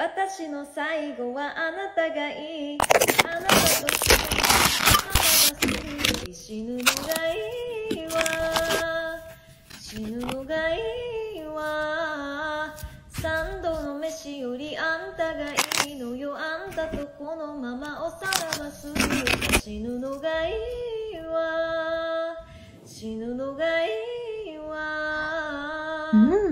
私の最後はあなたがいい。あなたと死ぬのがいいわ。死ぬのがいいわ。三度の飯よりあんたがいいのよ。あんたとこのままおさらばする。死ぬのがいいわ。死ぬのがいいわ。